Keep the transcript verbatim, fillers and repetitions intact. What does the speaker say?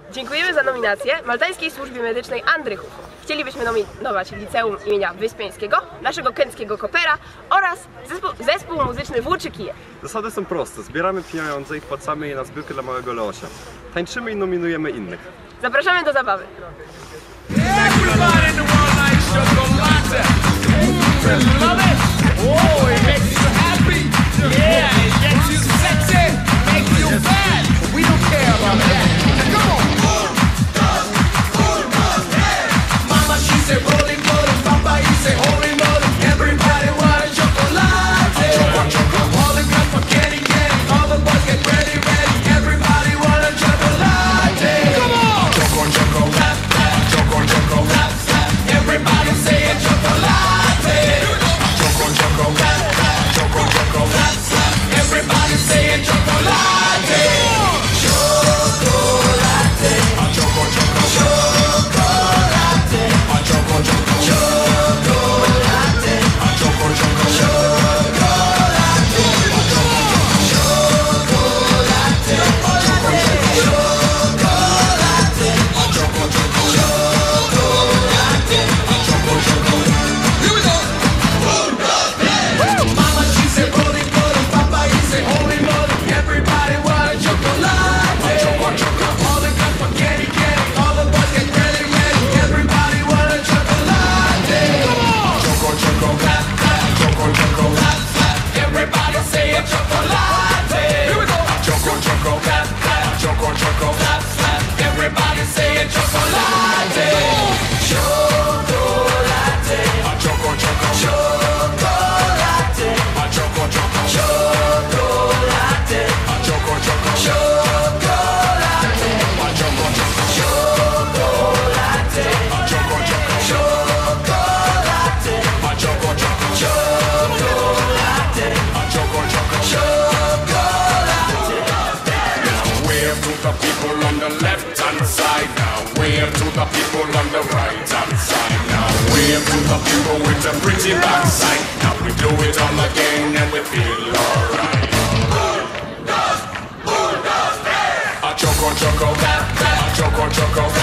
Dziękujemy za nominację Maltańskiej Służbie Medycznej Andrychów. Chcielibyśmy nominować Liceum imienia Wyspiańskiego, naszego kęckiego Kopera oraz zespół, zespół muzyczny Włóczykije. Zasady są proste. Zbieramy pieniądze i wpłacamy je na zbiórkę dla małego Leosia. Tańczymy i nominujemy innych. Zapraszamy do zabawy. Wave to the people on the right hand side now. Wave to the people with a pretty backside. Now we do it all again and we feel alright. Boom, goes, boom, goes, hey! A choco choco, a choco choco.